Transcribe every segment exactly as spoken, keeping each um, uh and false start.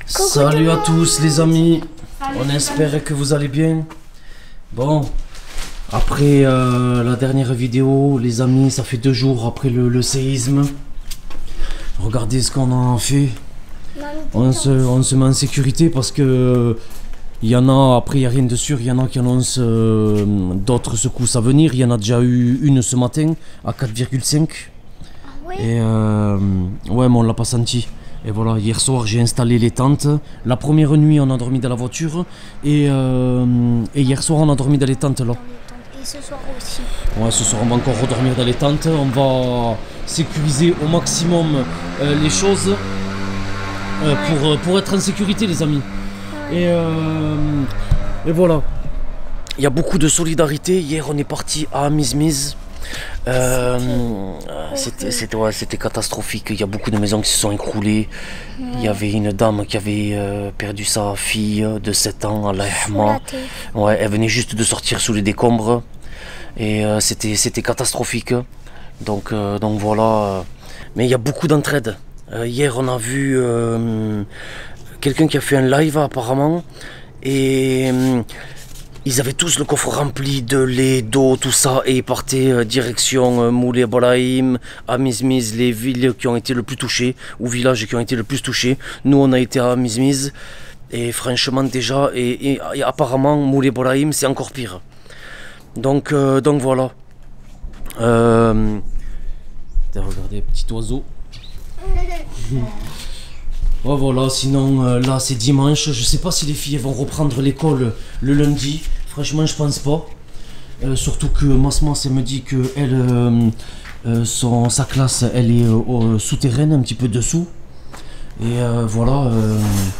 Salut à tous les amis, on espère que vous allez bien. Bon, après euh, la dernière vidéo, les amis, ça fait deux jours après le, le séisme. Regardez ce qu'on a fait. On se, on se met en sécurité parce que il y en a, après il n'y a rien de sûr, il y en a qui annoncent euh, d'autres secousses à venir. Il y en a déjà eu une ce matin à quatre virgule cinq. Ah ouais. Et euh, ouais, mais on l'a pas senti. Et voilà, hier soir j'ai installé les tentes. La première nuit on a dormi dans la voiture. Et, euh, et hier soir on a dormi dans les tentes là. Et ce soir aussi. Ouais, ce soir on va encore redormir dans les tentes. On va sécuriser au maximum euh, les choses euh, pour, pour être en sécurité les amis. Et, euh, et voilà. Il y a beaucoup de solidarité. Hier on est parti à Mizmiz. Euh, c'était c'était ouais, c'était catastrophique. Il y a beaucoup de maisons qui se sont écroulées. Ouais. Il y avait une dame qui avait euh, perdu sa fille de sept ans à l'Ahma. Ouais, elle venait juste de sortir sous les décombres et euh, c'était c'était catastrophique. Donc euh, donc voilà. Mais il y a beaucoup d'entraide. Euh, hier on a vu euh, quelqu'un qui a fait un live apparemment et euh, ils avaient tous le coffre rempli de lait, d'eau, tout ça, et ils partaient euh, direction euh, Moulay Ibrahim, à Mizmiz, les villes qui ont été le plus touchées, ou villages qui ont été le plus touchés. Nous, on a été à Mizmiz, et franchement, déjà, et, et, et apparemment, Moulay Ibrahim, c'est encore pire. Donc, euh, donc voilà. Euh... Regardez, petit oiseau. Oh, voilà, sinon euh, là c'est dimanche, je sais pas si les filles vont reprendre l'école le lundi, franchement je pense pas. Euh, surtout que Masmas elle me dit que elle, euh, euh, son, sa classe elle est euh, souterraine, un petit peu dessous. Et euh, voilà, euh,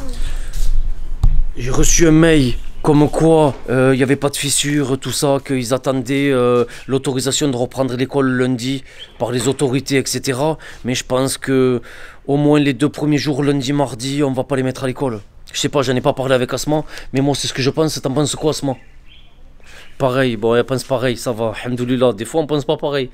j'ai reçu un mail comme quoi il euh, n'y avait pas de fissure, tout ça, qu'ils attendaient euh, l'autorisation de reprendre l'école lundi par les autorités, et cetera. Mais je pense que au moins les deux premiers jours, lundi, mardi, on va pas les mettre à l'école. Je sais pas, j'en ai pas parlé avec Asma, mais moi c'est ce que je pense. T'en penses quoi, Asma? Pareil, bon, elle pense pareil, ça va, alhamdoulilah. Des fois on pense pas pareil.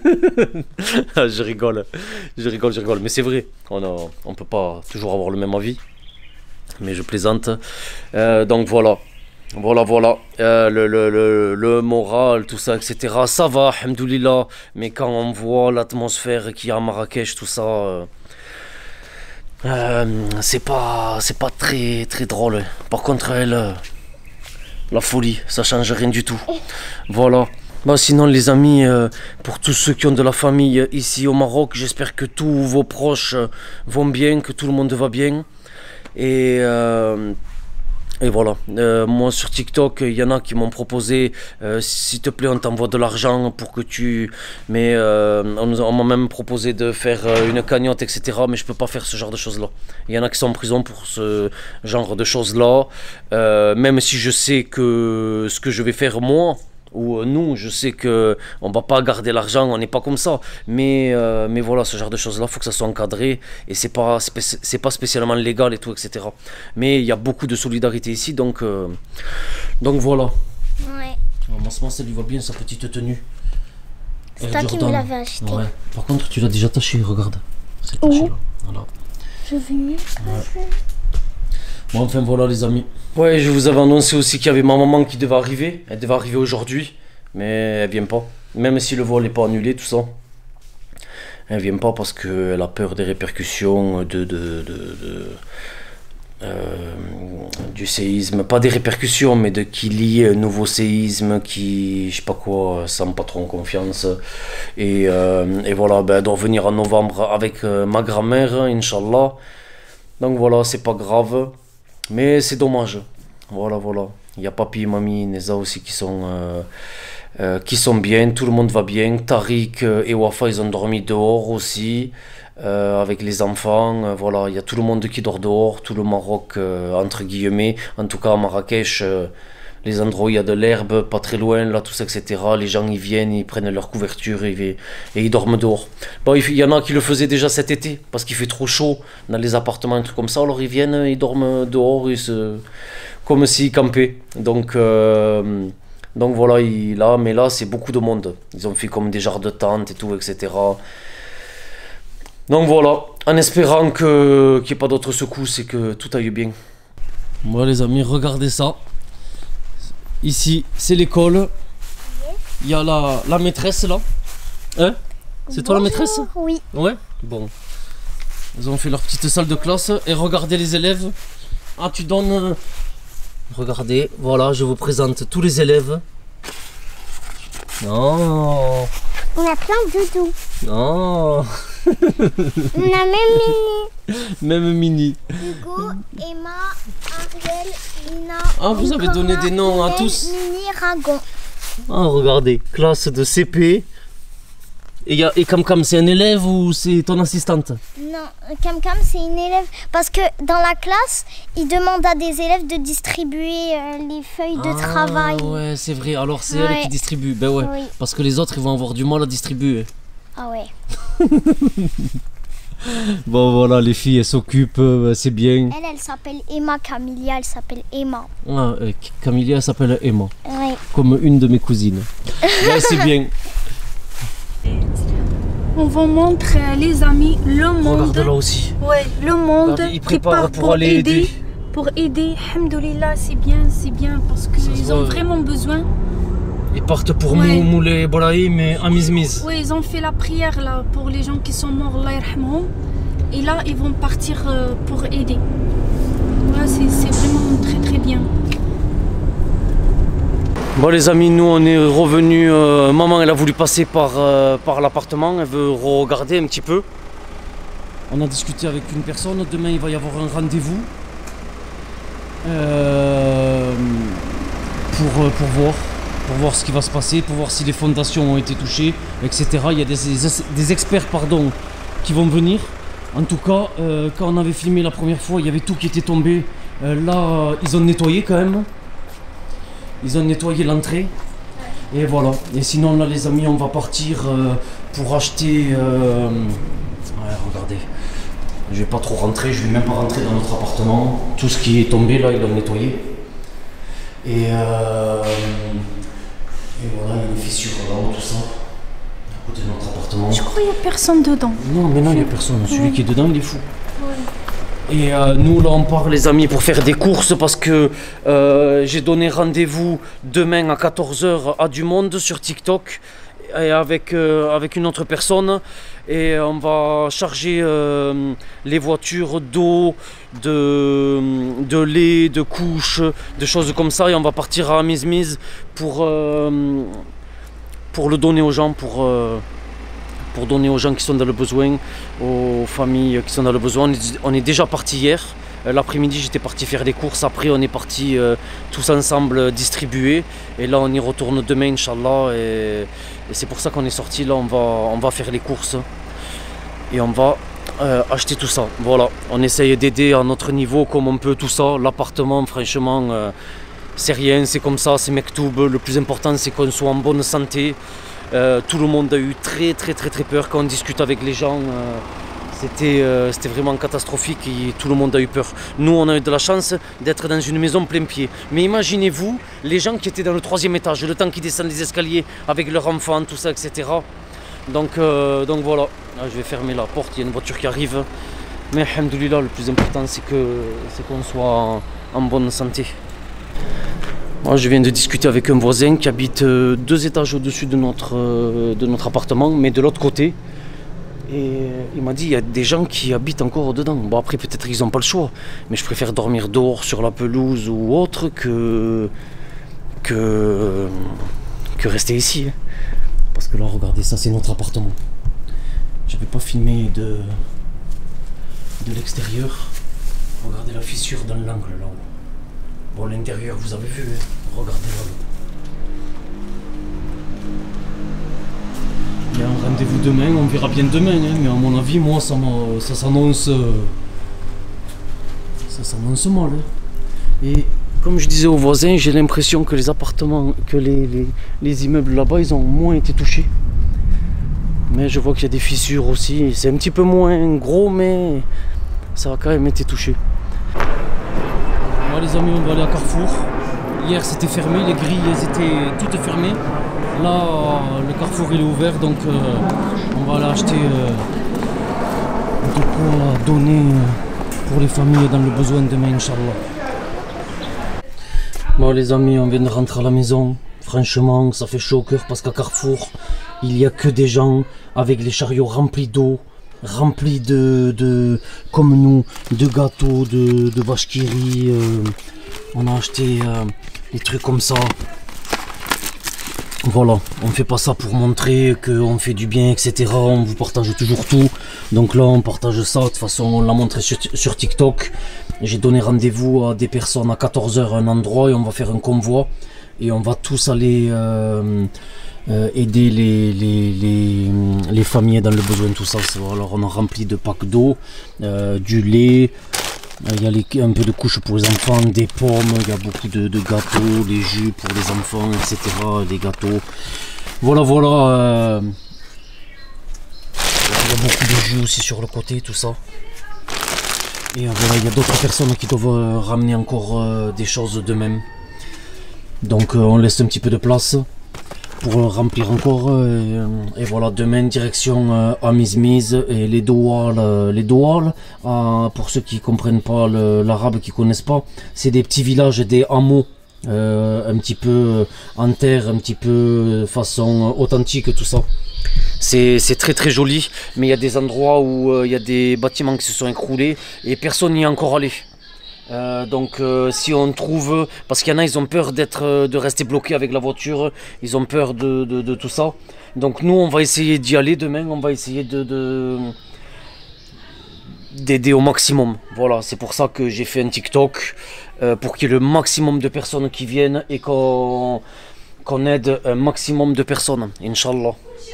Je rigole, je rigole, je rigole. Mais c'est vrai, on, a, on peut pas toujours avoir le même avis. Mais je plaisante. Euh, donc voilà. Voilà, voilà, euh, le, le, le, le moral, tout ça, et cetera. Ça va, alhamdoulilah. Mais quand on voit l'atmosphère qu'il y a à Marrakech, tout ça, euh, euh, c'est pas, c'est pas très, très drôle. Par contre, elle, euh, la folie, ça change rien du tout. Voilà. Bah, sinon, les amis, euh, pour tous ceux qui ont de la famille ici au Maroc, j'espère que tous vos proches vont bien, que tout le monde va bien. Et... Euh, Et voilà, euh, moi sur TikTok, il y en a qui m'ont proposé, euh, s'il te plaît, on t'envoie de l'argent pour que tu... Mais euh, on, on m'a même proposé de faire une cagnotte, et cetera. Mais je peux pas faire ce genre de choses-là. Il y en a qui sont en prison pour ce genre de choses-là. Euh, même si je sais que ce que je vais faire moi, ou nous, je sais que on va pas garder l'argent, on n'est pas comme ça. Mais, euh, mais voilà, ce genre de choses-là, il faut que ça soit encadré. Et c'est pas, c'est pas spécialement légal et tout, et cetera. Mais il y a beaucoup de solidarité ici, donc, euh, donc voilà. Ouais. Moi, ça lui va bien sa petite tenue. C'est toi qui me l'avais acheté. Ouais. Par contre, tu l'as déjà taché, regarde. C'est taché là. Voilà. Je vais mieux. Ouais. Bon, enfin voilà les amis. Ouais, je vous avais annoncé aussi qu'il y avait ma maman qui devait arriver. Elle devait arriver aujourd'hui, mais elle vient pas. Même si le vol n'est pas annulé, tout ça. Elle vient pas parce qu'elle a peur des répercussions de, de, de, de euh, du séisme. Pas des répercussions, mais de qu'il y ait un nouveau séisme qui, je sais pas quoi, sans pas trop en confiance. Et, euh, et voilà, ben, elle doit revenir en novembre avec euh, ma grand-mère, Inch'Allah. Donc voilà, c'est pas grave. Mais c'est dommage. Voilà, voilà. Il y a papi, mamie, Neza aussi qui sont, euh, euh, qui sont bien. Tout le monde va bien. Tariq et Wafa, ils ont dormi dehors aussi. Euh, avec les enfants. Euh, voilà, il y a tout le monde qui dort dehors. Tout le Maroc, euh, entre guillemets. En tout cas, à Marrakech, euh, les endroits où il y a de l'herbe, pas très loin, là, tout ça, et cetera. Les gens, ils viennent, ils prennent leur couverture et, et ils dorment dehors. Bon, il y en a qui le faisaient déjà cet été, parce qu'il fait trop chaud dans les appartements, un truc comme ça. Alors ils viennent, ils dorment dehors, ils se... comme s'ils campaient. Donc, euh... donc voilà, il... là, mais là, c'est beaucoup de monde. Ils ont fait comme des genres de tentes et tout, et cetera. Donc voilà, en espérant que, qu'il n'y ait pas d'autres secousses et que tout aille bien. Bon les amis, regardez ça. Ici, c'est l'école. Il y a la, la maîtresse là. Hein? C'est toi la maîtresse? Oui. Ouais? Bon. Ils ont fait leur petite salle de classe. Et regardez les élèves. Ah, tu donnes... Regardez, voilà, je vous présente tous les élèves. Non. On a plein de doudous. Non. On a même Mini. Même Mini. Hugo, Emma, Ariel, Lina. Ah, vous avez donné des noms à tous. Mini, Ragon. Ah, regardez, classe de C P. Et, y a, et Cam Cam, c'est un élève ou c'est ton assistante? Non, Cam Cam, c'est une élève. Parce que dans la classe, il demande à des élèves de distribuer euh, les feuilles de ah, travail. Ouais, c'est vrai. Alors c'est ouais. elle qui distribue. Ben ouais. Oui. Parce que les autres, ils vont avoir du mal à distribuer. Ah ouais. Bon, voilà, les filles, elles s'occupent. Euh, c'est bien. Elle, elle s'appelle Emma. Camilia, elle s'appelle Emma. Ah, euh, Camilia, elle s'appelle Emma. Ouais. Comme une de mes cousines. Ouais, c'est bien. On vous montre euh, les amis le monde. Regarde là aussi. Ouais, le monde. Regarde, ils préparent pour, pour aller aider. aider. Pour aider, alhamdoulilah, c'est bien, c'est bien parce qu'ils ont voit, vraiment ouais. besoin. Ils partent pour ouais. Mouler Bolaï, mais à Mizmiz. Oui, ils ont fait la prière là pour les gens qui sont morts, Allah yarhamhum. Et là, ils vont partir euh, pour aider. Voilà, c'est vraiment très très bien. Bon les amis, nous on est revenus, euh, maman elle a voulu passer par, euh, par l'appartement, elle veut regarder un petit peu. On a discuté avec une personne, demain il va y avoir un rendez-vous euh, pour, pour, voir, pour voir ce qui va se passer, pour voir si les fondations ont été touchées, et cetera. Il y a des, des, des experts pardon, qui vont venir. En tout cas, euh, quand on avait filmé la première fois, il y avait tout qui était tombé. Euh, là, ils ont nettoyé quand même. Ils ont nettoyé l'entrée. Et voilà. Et sinon, là, les amis, on va partir euh, pour acheter... Euh... Ouais, regardez. Je vais pas trop rentrer. Je vais même pas rentrer dans notre appartement. Tout ce qui est tombé, là, ils l'ont nettoyé. Et, euh... Et voilà, il y a des fissures là-haut, tout ça. À côté de notre appartement. Je crois qu'il n'y a personne dedans. Non, mais non, il n'y a personne. Celui ouais. qui est dedans, il est fou. Ouais. Et euh, nous là on part les amis pour faire des courses parce que euh, j'ai donné rendez-vous demain à quatorze heures à du monde sur TikTok et avec, euh, avec une autre personne et on va charger euh, les voitures d'eau, de, de lait, de couches, de choses comme ça et on va partir à Mizmiz pour, euh, pour le donner aux gens, pour... Euh, pour donner aux gens qui sont dans le besoin, aux familles qui sont dans le besoin. On est déjà parti hier, l'après-midi j'étais parti faire des courses, après on est parti euh, tous ensemble distribuer et là on y retourne demain Inch'Allah et, et c'est pour ça qu'on est sorti là, on va, on va faire les courses et on va euh, acheter tout ça. Voilà, on essaye d'aider à notre niveau comme on peut tout ça, l'appartement franchement euh, c'est rien, c'est comme ça, c'est Mektoub, le plus important c'est qu'on soit en bonne santé. Euh, tout le monde a eu très très très très peur quand on discute avec les gens. Euh, c'était euh, c'était vraiment catastrophique et tout le monde a eu peur. Nous on a eu de la chance d'être dans une maison plein pied. Mais imaginez-vous les gens qui étaient dans le troisième étage, le temps qu'ils descendent les escaliers avec leurs enfants, tout ça, et cetera. Donc, euh, donc voilà, là, je vais fermer la porte, il y a une voiture qui arrive. Mais alhamdoulilah, le plus important c'est que c'est qu'on soit en, en bonne santé. Moi, je viens de discuter avec un voisin qui habite deux étages au-dessus de notre, de notre appartement, mais de l'autre côté. Et il m'a dit qu'il y a des gens qui habitent encore dedans. Bon, après, peut-être qu'ils n'ont pas le choix, mais je préfère dormir dehors sur la pelouse ou autre que, que, que rester ici. Parce que là, regardez, ça, c'est notre appartement. Je n'avais pas filmé de, de l'extérieur. Regardez la fissure dans l'angle là-haut. Bon, l'intérieur, vous avez vu, hein. Regardez là. Il y a un rendez-vous demain, on verra bien demain, hein, mais à mon avis, moi, ça, ça s'annonce... Ça s'annonce mal. Hein. Et comme je disais aux voisins, j'ai l'impression que les appartements, que les, les, les immeubles là-bas, ils ont moins été touchés. Mais je vois qu'il y a des fissures aussi. C'est un petit peu moins gros, mais ça a quand même été touché. Les amis, on va aller à Carrefour. Hier c'était fermé, les grilles elles étaient toutes fermées. Là le Carrefour il est ouvert donc euh, on va aller acheter euh, quoi donner pour les familles dans le besoin demain, Inch'Allah. Bon les amis, on vient de rentrer à la maison. Franchement, ça fait chaud au cœur parce qu'à Carrefour, il n'y a que des gens avec les chariots remplis d'eau, remplis de, de, comme nous, de gâteaux, de, de vaches qui rient. Euh, on a acheté euh, des trucs comme ça. Voilà, on fait pas ça pour montrer qu'on fait du bien, et cetera. On vous partage toujours tout. Donc là, on partage ça. De toute façon, on l'a montré sur, sur TikTok. J'ai donné rendez-vous à des personnes à quatorze heures à un endroit et on va faire un convoi. Et on va tous aller euh, euh, aider les, les, les, les familles dans le besoin, tout ça. Alors on a rempli de packs d'eau, euh, du lait, il y a les, un peu de couches pour les enfants, des pommes, il y a beaucoup de, de gâteaux, des jus pour les enfants, et cetera. Des gâteaux. Voilà, voilà. Euh, il y a beaucoup de jus aussi sur le côté, tout ça. Et euh, voilà, il y a d'autres personnes qui doivent euh, ramener encore euh, des choses d'eux-mêmes. Donc euh, on laisse un petit peu de place pour euh, remplir encore euh, et voilà, demain direction euh, à Mizmiz et les Doual, euh, les Doual euh, pour ceux qui comprennent pas l'arabe, qui connaissent pas, c'est des petits villages, des hameaux euh, un petit peu en terre, un petit peu façon authentique, tout ça. C'est très très joli, mais il y a des endroits où euh, il y a des bâtiments qui se sont écroulés et personne n'y est encore allé. Euh, donc euh, si on trouve, parce qu'il y en a, ils ont peur d'être, euh, de rester bloqués avec la voiture, ils ont peur de, de, de tout ça. Donc nous on va essayer d'y aller demain, on va essayer de, de d'aider au maximum. Voilà, c'est pour ça que j'ai fait un TikTok, euh, pour qu'il y ait le maximum de personnes qui viennent et qu'on qu'on aide un maximum de personnes, Inch'Allah.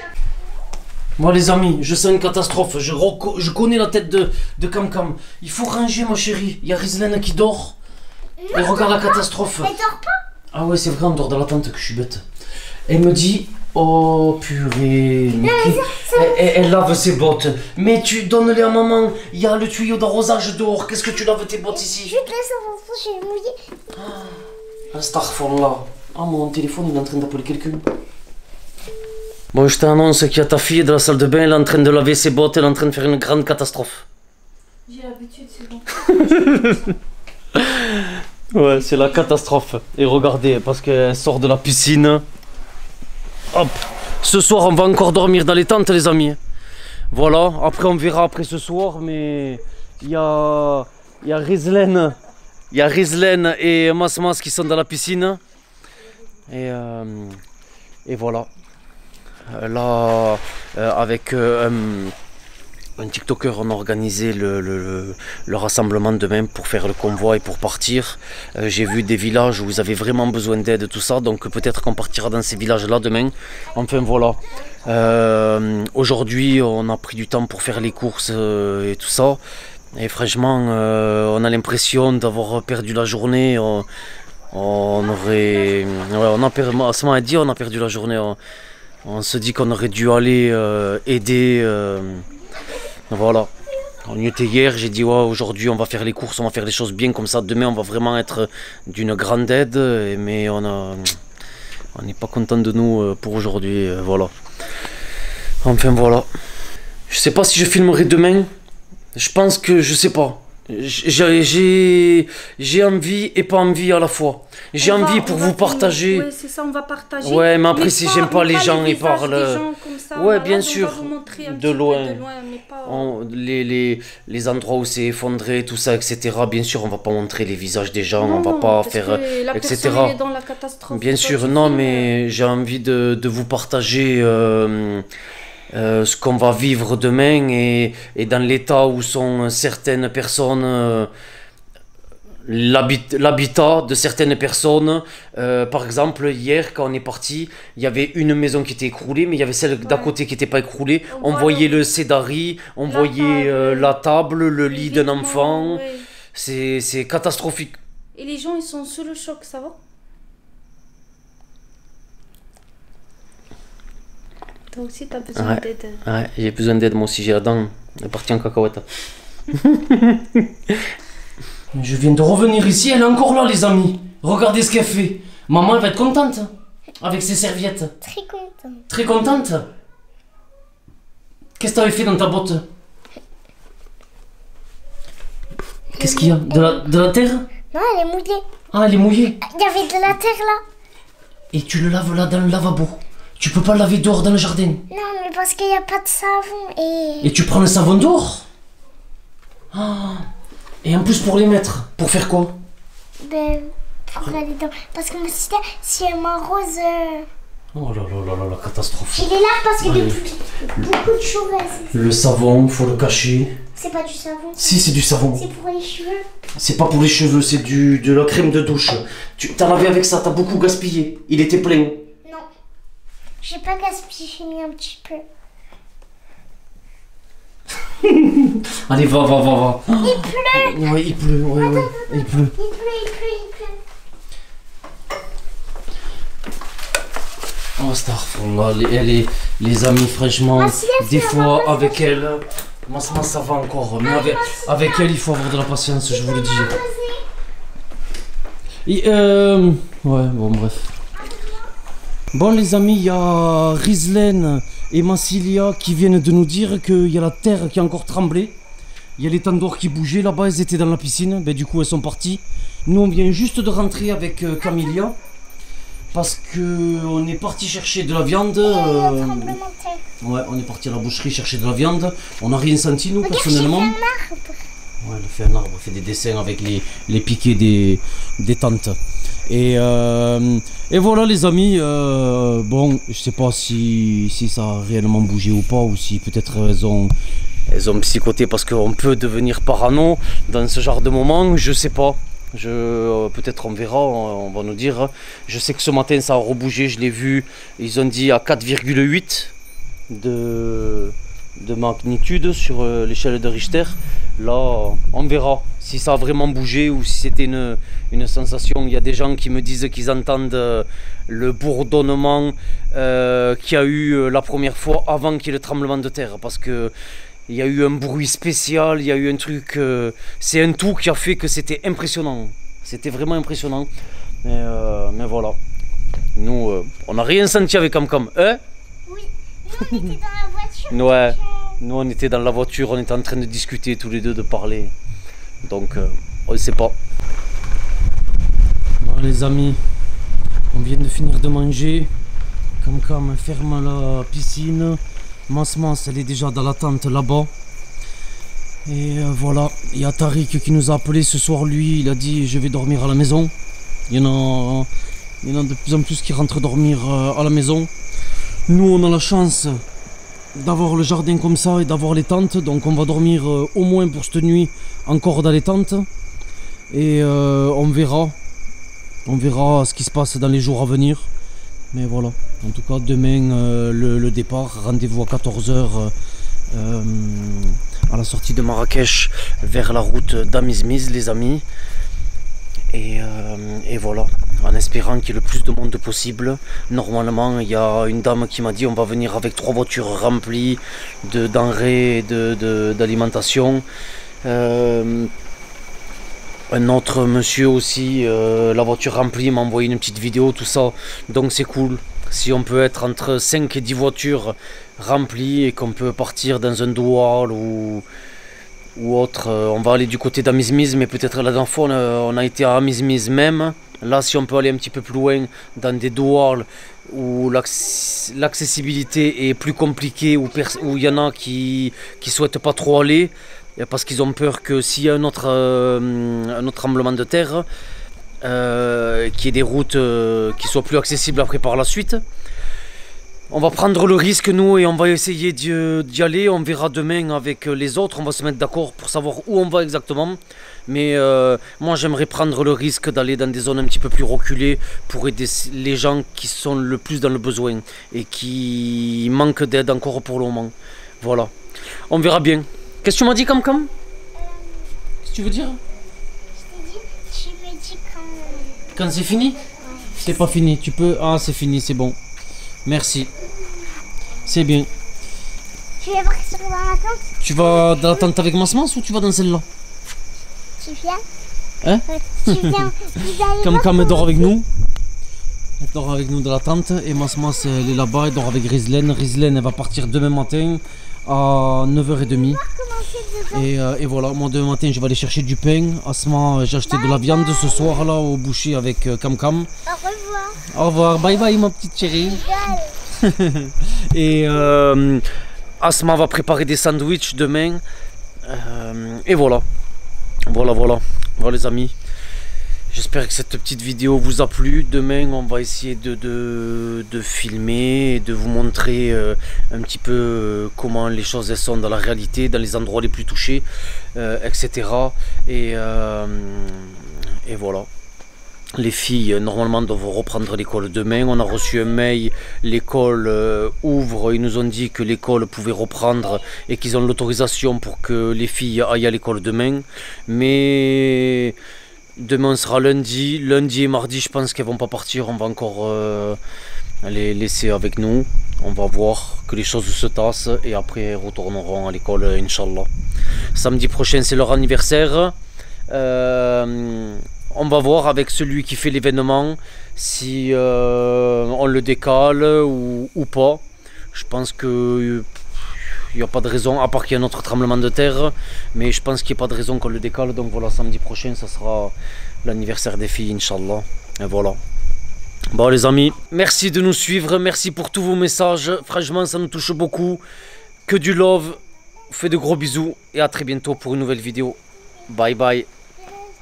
Moi les amis, je sens une catastrophe, je, je connais la tête de, de Cam Cam. Il faut ranger ma chérie, il y a Rizlène qui dort. Et regarde la catastrophe. Elle dort pas? Ah ouais c'est vrai, on dort dans la tente, que je suis bête. Elle me dit, oh purée, mais qui... elle, elle, elle lave ses bottes. Mais tu donnes-les à maman, il y a le tuyau d'arrosage dehors, qu'est-ce que tu laves tes bottes ici? Je te laisse en je vais mouiller. Ah, Astaghfirullah. Ah mon téléphone il est en train d'appeler quelqu'un. Bon, je t'annonce qu'il y a ta fille de la salle de bain, elle est en train de laver ses bottes, elle est en train de faire une grande catastrophe. J'ai l'habitude, c'est bon. Ouais, c'est la catastrophe. Et regardez, parce qu'elle sort de la piscine. Hop. Ce soir, on va encore dormir dans les tentes, les amis. Voilà, après on verra après ce soir, mais il y a, il y a Rizlène, il y a Rizlène et Masmas qui sont dans la piscine. Et, euh, et voilà. Là, euh, avec euh, un, un TikToker, on a organisé le, le, le rassemblement demain pour faire le convoi et pour partir. Euh, J'ai vu des villages où ils avaient vraiment besoin d'aide, tout ça, donc peut-être qu'on partira dans ces villages-là demain. Enfin voilà. Euh, Aujourd'hui, on a pris du temps pour faire les courses euh, et tout ça. Et franchement, euh, on a l'impression d'avoir perdu la journée. On, on aurait, ouais, on a perdu, à ce moment dit, on a perdu la journée. On, On se dit qu'on aurait dû aller euh, aider. Euh, voilà. On y était hier, j'ai dit ouais, aujourd'hui on va faire les courses, on va faire les choses bien comme ça. Demain on va vraiment être d'une grande aide. Mais on a, on n'est pas content de nous pour aujourd'hui. Voilà. Enfin voilà. Je sais pas si je filmerai demain. Je pense que je sais pas. J'ai j'ai envie et pas envie à la fois. J'ai envie va, pour vous partager. Ouais, c'est ça, on va partager. Ouais, mais après, mais si j'aime pas les gens, les ils parlent. Ça, ouais, malade, bien sûr. De loin. de loin mais pas... on, les, les, les endroits où c'est effondré, tout ça, et cetera. Bien sûr, on va pas montrer les visages des gens, non, on va non, pas parce faire. Que la et cetera. Est dans la catastrophe. Bien sûr, non, mais j'ai envie de, de vous partager. Euh, Euh, ce qu'on va vivre demain et, et dans l'état où sont certaines personnes, euh, l'habitat de certaines personnes. Euh, par exemple, hier, quand on est parti, il y avait une maison qui était écroulée, mais il y avait celle ouais. d'à côté qui n'était pas écroulée. On, on voyait le sédari, on la voyait table, euh, la table, le lit d'un enfant. Ouais. C'est catastrophique. Et les gens, ils sont sous le choc, ça va? Toi aussi, t'as besoin ouais. d'aide. Ouais, j'ai besoin d'aide, moi aussi, j'ai la dent, elle est partie en cacahuète. Je viens de revenir ici, elle est encore là, les amis. Regardez ce qu'elle fait. Maman, elle va être contente avec ses serviettes. Très contente. Très contente. Qu'est-ce que t'avais fait dans ta botte? Qu'est-ce qu'il y a? De la, de la terre? Non, elle est mouillée. Ah, elle est mouillée. Il y avait de la terre là. Et tu le laves là dans le lavabo. Tu peux pas le laver dehors dans le jardin. Non, mais parce qu'il n'y a pas de savon et... Et tu prends le savon dehors? Ah. Et en plus pour les mettre, pour faire quoi? Ben, pour aller dans... Parce que moi, si, si elle m'arrose... Euh... Oh là là là là, la catastrophe. Je les lave parce que Allez. depuis beaucoup de choses... Le savon, faut le cacher. C'est pas du savon. Si, c'est du savon. C'est pour les cheveux. C'est pas pour les cheveux, c'est du de la crème de douche. Tu t'as lavé avec ça, t'as beaucoup gaspillé. Il était plein. Non. J'ai pas gaspillé, j'ai mis un petit peu. Allez, va, va, va, va. Il pleut. Ouais, il pleut, ouais, ouais. Il pleut. Il pleut, il pleut, il pleut. Oh, Starfall, les, les, les amis, franchement, Ah, si, elle des fait fois la avec elle, moi, ça ça va encore, mais avec, avec elle, il faut avoir de la patience, je vous le dis. Et, euh, ouais, bon, bref. Bon, les amis, il y a Rizlen et Massilia qui viennent de nous dire qu'il y a la terre qui a encore tremblé. Il y a les tandoors qui bougeaient là-bas, elles étaient dans la piscine, ben, du coup, elles sont parties. Nous, on vient juste de rentrer avec euh, Camilla. Parce que on est parti chercher de la viande. Euh, ouais, on est parti à la boucherie chercher de la viande. On n'a rien senti nous. Regarde, personnellement. J'ai fait un arbre. Ouais, elle a fait un arbre, elle fait des dessins avec les, les piquets des, des tentes. Et, euh, et voilà les amis. Euh, bon, je sais pas si, si ça a réellement bougé ou pas, ou si peut-être elles ont, elles ont psychoté parce qu'on peut devenir parano dans ce genre de moment. Je sais pas. Je, euh, peut-être on verra, on, on va nous dire. Je sais que ce matin ça a rebougé, je l'ai vu. Ils ont dit à quatre virgule huit de, de magnitude sur euh, l'échelle de Richter. Là, on verra si ça a vraiment bougé ou si c'était une, une sensation. Il y a des gens qui me disent qu'ils entendent euh, le bourdonnement euh, qu'il y a eu euh, la première fois avant qu'il y ait le tremblement de terre. Parce que il y a eu un bruit spécial, il y a eu un truc... Euh, c'est un tout qui a fait que c'était impressionnant. C'était vraiment impressionnant. Mais, euh, mais voilà. Nous, euh, on n'a rien senti avec Camcam. Hein? Oui. Nous, on était dans la voiture. Ouais. Donc, euh... Nous, on était dans la voiture, on était en train de discuter tous les deux, de parler. Donc, euh, on ne sait pas. Bon, les amis, on vient de finir de manger. Camcam ferme la piscine. Masmas, elle est déjà dans la tente là-bas. Et euh, voilà, il y a Tariq qui nous a appelé ce soir. Lui, il a dit je vais dormir à la maison. Il y en a, il y en a de plus en plus qui rentrent dormir euh, à la maison. Nous, on a la chance d'avoir le jardin comme ça et d'avoir les tentes. Donc on va dormir euh, au moins pour cette nuit encore dans les tentes. Et euh, on verra. On verra ce qui se passe dans les jours à venir. Mais voilà, en tout cas demain euh, le, le départ, rendez-vous à quatorze heures euh, à la sortie de Marrakech vers la route d'Amizmiz les amis. Et, euh, et voilà, en espérant qu'il y ait le plus de monde possible. Normalement il y a une dame qui m'a dit on va venir avec trois voitures remplies de denrées et de, de, d'alimentation. Euh, Un autre monsieur aussi, euh, la voiture remplie, m'a envoyé une petite vidéo, tout ça. Donc c'est cool. Si on peut être entre cinq et dix voitures remplies et qu'on peut partir dans un doual ou, ou autre. Euh, on va aller du côté d'Amizmiz, mais peut-être la dernière fois on a, on a été à Amizmiz même. Là, si on peut aller un petit peu plus loin dans des douals où l'accessibilité est plus compliquée, où il y en a qui ne souhaitent pas trop aller. Parce qu'ils ont peur que s'il y a un autre, euh, un autre tremblement de terre, euh, qu'il y ait des routes euh, qui soient plus accessibles après par la suite. On va prendre le risque nous et on va essayer d'y aller. On verra demain avec les autres, on va se mettre d'accord pour savoir où on va exactement. Mais euh, moi j'aimerais prendre le risque d'aller dans des zones un petit peu plus reculées pour aider les gens qui sont le plus dans le besoin et qui manquent d'aide encore pour le moment. Voilà, on verra bien. Qu'est-ce que tu m'as dit, Camcam? euh, Qu'est-ce que tu veux dire? Je t'ai dit, tu me dis quand... Quand c'est fini? Ouais. C'est pas fini, tu peux... Ah, c'est fini, c'est bon. Merci. C'est bien. Tu vas partir dans la tente? Tu vas dans la tente avec Masmas ou tu vas dans celle-là? Tu viens? Hein? Tu viens? Camcam dort avec nous. Elle dort avec nous dans la tente et Masmas elle est là-bas, elle dort avec Rizlen. Rizlen elle va partir demain matin à neuf heures trente. Et, euh, et voilà, moi demain matin je vais aller chercher du pain. Asma, j'ai acheté de la viande ce soir là au boucher avec euh, Cam Cam. Au revoir. Au revoir, bye bye ma petite chérie. Et euh, Asma va préparer des sandwichs demain. Euh, et voilà. Voilà, voilà. Voilà les amis. J'espère que cette petite vidéo vous a plu. Demain, on va essayer de, de, de filmer et de vous montrer euh, un petit peu euh, comment les choses elles sont dans la réalité, dans les endroits les plus touchés, euh, et cetera. Et, euh, et voilà. Les filles, normalement, doivent reprendre l'école demain. On a reçu un mail, l'école euh, ouvre. Ils nous ont dit que l'école pouvait reprendre et qu'ils ont l'autorisation pour que les filles aillent à l'école demain. Mais... demain sera lundi, lundi et mardi je pense qu'elles vont pas partir, on va encore euh, les laisser avec nous. On va voir que les choses se tassent et après elles retourneront à l'école Inch'Allah. Samedi prochain c'est leur anniversaire. Euh, on va voir avec celui qui fait l'événement si euh, on le décale ou, ou pas. Je pense que... il n'y a pas de raison, à part qu'il y a un autre tremblement de terre, mais je pense qu'il n'y a pas de raison qu'on le décale. Donc voilà, samedi prochain, ça sera l'anniversaire des filles, Inch'Allah. Et voilà. Bon les amis, merci de nous suivre, merci pour tous vos messages. Franchement, ça nous touche beaucoup. Que du love, fais de gros bisous et à très bientôt pour une nouvelle vidéo. Bye bye.